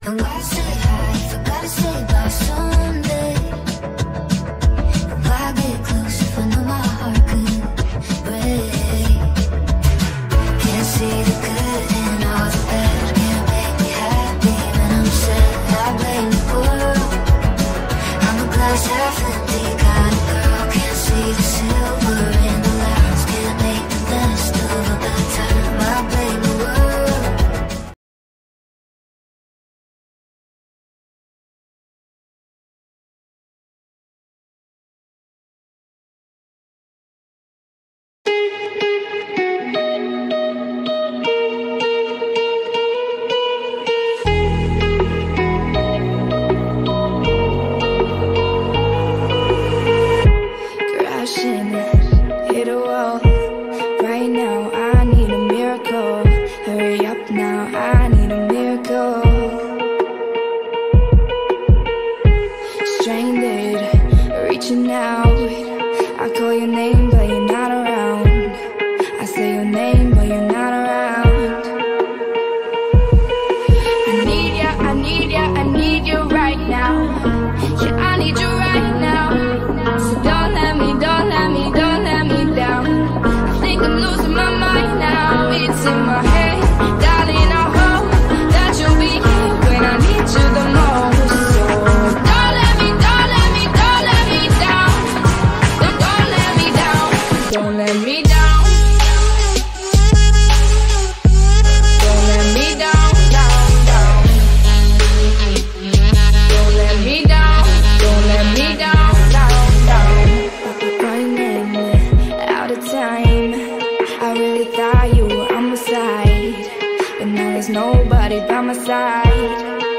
And why say hi if I gotta say bye someday? And why get close if I know my heart could break? Can't see the good in all the bad. Can't make me happy when I'm sad. I blame the world. I'm a glass half empty kind of girl. Can't see the silver in the lines. Can't make the list of a bad time. I blame the world. Crashing, hit a wall. Right now, I need a miracle. Hurry up now, I need a miracle. Stranded, reaching out. I call your name, but you're not around. I say your name, but you're not around. I need ya, I need ya, I need you right now. Yeah, I need you right now. So don't let me down. I think I'm losing my mind now. It's in my head, darling, I hope that you'll be here when I need you the most. So don't let me down. Don't let me down. Don't let me down. Don't let me down. Don't let me down. Don't let me down. Running out of time. I really thought you were on my side, but now there's nobody by my side.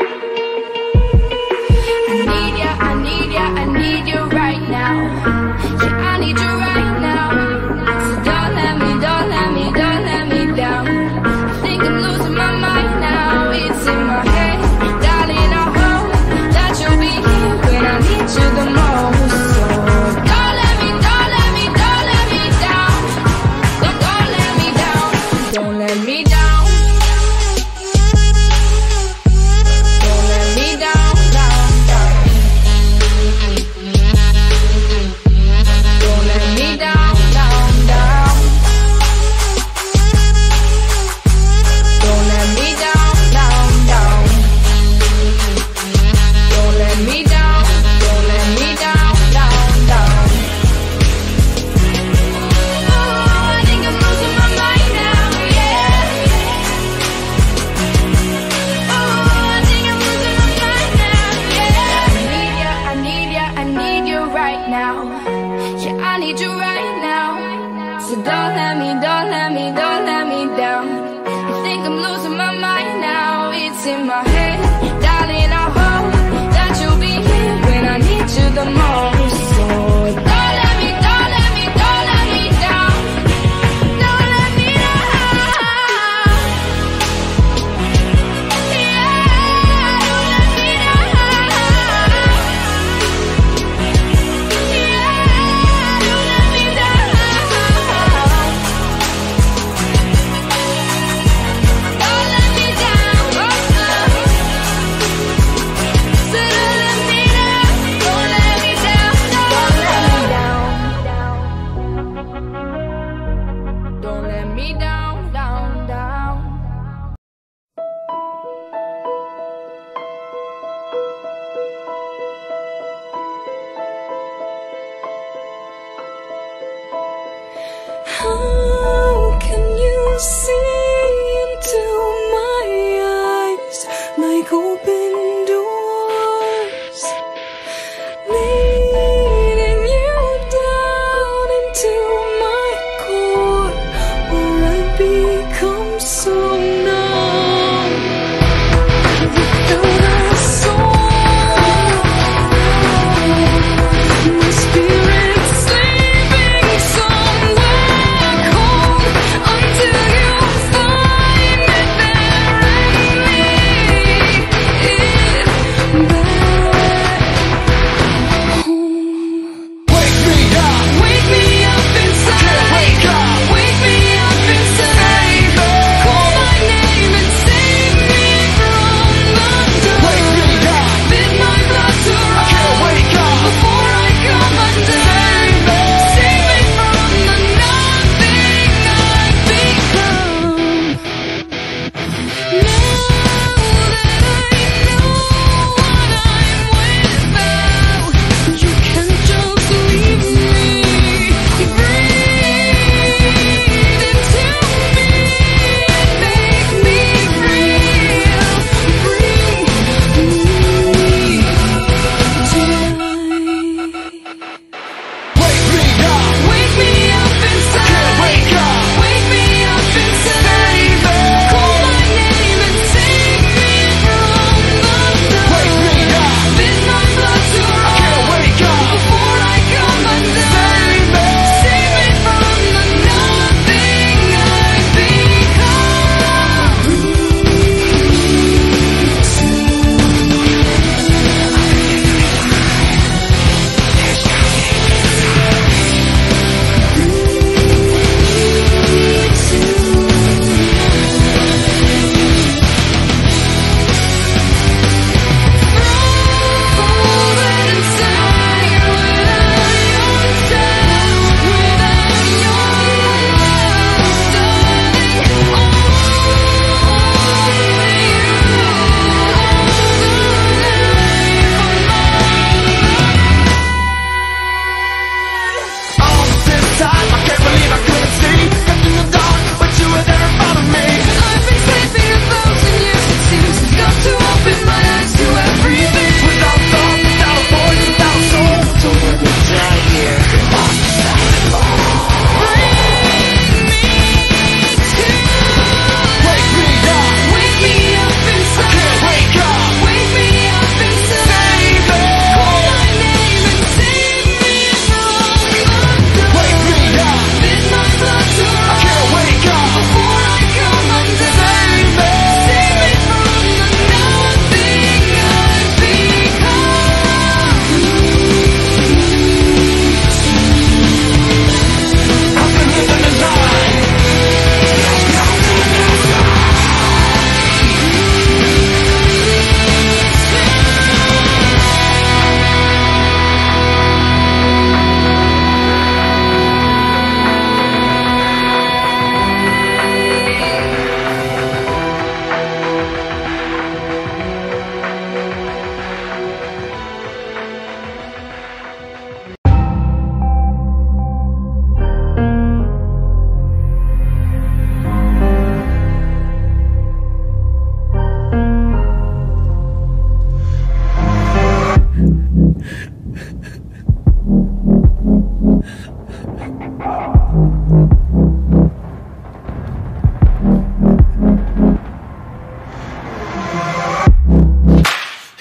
I need ya, I need ya, I need you right now. Yeah, I need you right now. So don't let me down. I think I'm losing my mind now. It's in my head, darling, I hope that you'll be here when I need you the most. So don't let me down. Don't let me down. Don't let me down. Don't let me down. Don't let me down. Don't let me down. Don't let me down. Don't let me down. Oh, I think I'm losing my mind now, yeah. Oh, I think I'm losing my mind now, yeah. I need ya, I need ya, I need you right now. Yeah, I need you right now. So don't let me down. I think I'm losing my mind now. It's in my head, darling, I hope that you'll be here when I need you the most. So don't let me down. Don't let me down. Yeah, don't let me down. Yeah, don't let me down. Don't let me down.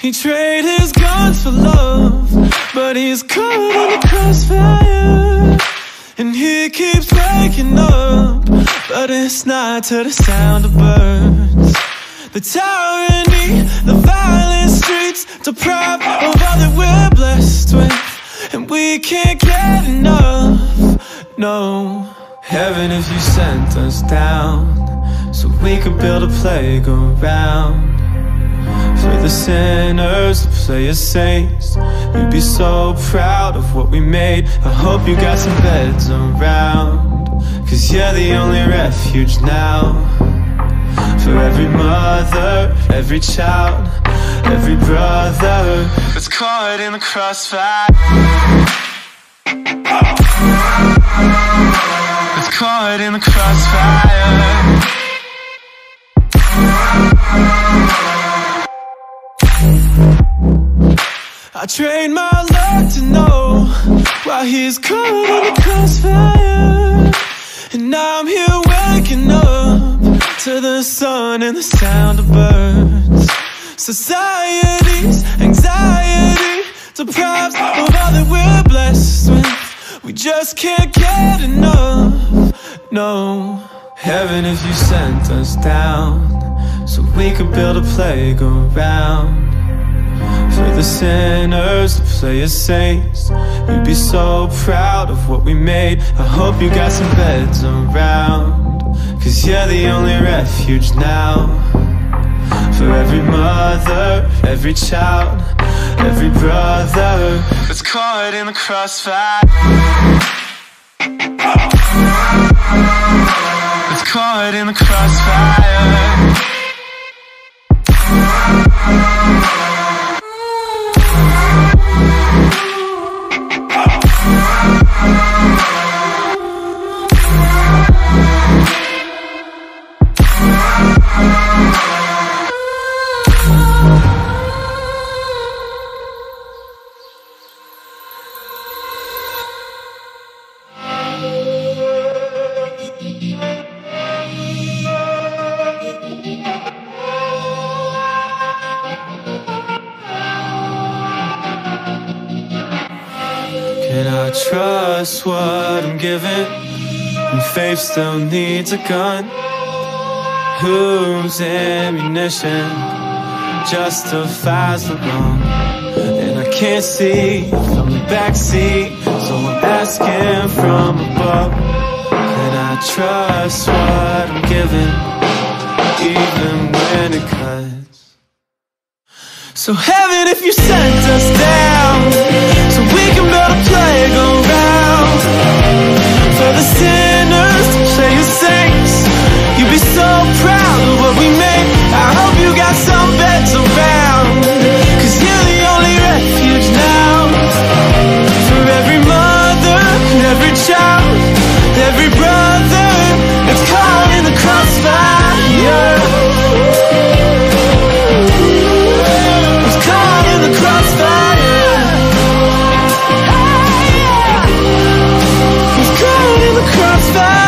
He traded his guns for love, but he's caught in the crossfire. And he keeps waking up, but it's not to the sound of birds. The tyranny, the violent streets, deprived of all that we're blessed with, and we can't get enough, no. Heaven, if you sent us down, so we could build a playground for the sinners to play as saints. You'd be so proud of what we made. I hope you got some beds around, 'cause you're the only refuge now. For every mother, every child, every brother that's caught in the crossfire, that's caught in the crossfire. I trade my luck to know why he's caught in the crossfire. And now I'm here waking up to the sun and the sound of birds. Society's anxiety deprives of all that we're blessed with. We just can't get enough, no. Heaven, if you sent us down, so we could build a playground for the sinners to play as saints. You'd be so proud of what we made. I hope you got some beds around, 'cause you're the only refuge now. For every mother, every child, every brother that's caught in the crossfire, that's caught in the crossfire. Can I trust what I'm given when faith still needs a gun? Whose ammunition justifies the wrong? And I can't see from the backseat, so I'm asking from above. Can I trust what I'm given, even when it cuts? So heaven, if you sent us down, so we can build a playground for the sinners to play as saints. You'd be so proud of what we made. I hope you got some beds around, 'cause you're the only refuge now. For every mother and every child, every brother that's caught in the crossfire, that's caught in the crossfire, that's caught in the crossfire.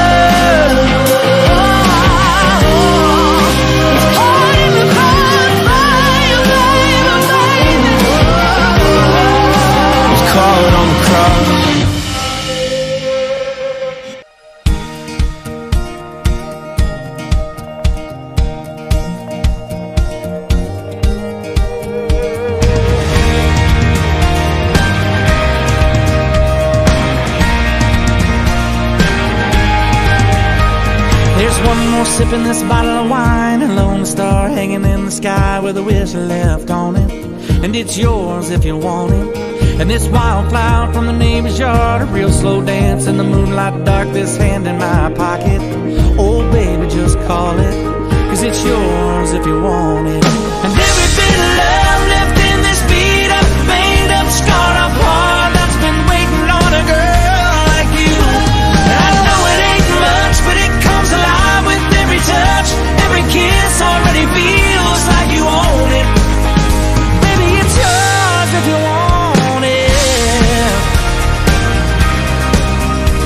Sipping this bottle of wine, a lone star hanging in the sky with a whistle left on it. And it's yours if you want it. And this wildflower from the neighbor's yard, a real slow dance in the moonlight dark, this hand in my pocket. Oh baby, just call it, 'cause it's yours if you want it. And every bit of love left in this beat up, made up, scarred up heart that's been waiting on a girl like you. I know it ain't much, but it comes alive with every touch. Every kiss already feels like you own it. Baby, it's yours if you want it.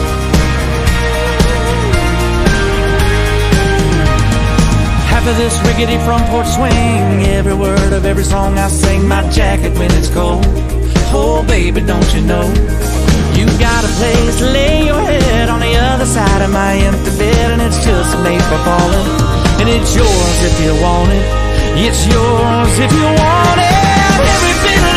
Half of this rickety front porch swing, every word of every song I sing, my jacket when it's cold. Oh baby, don't you know, you got a place to lay your head on the other side of my empty bed, and it's just made for falling, and it's yours if you want it. It's yours if you want it. Every bit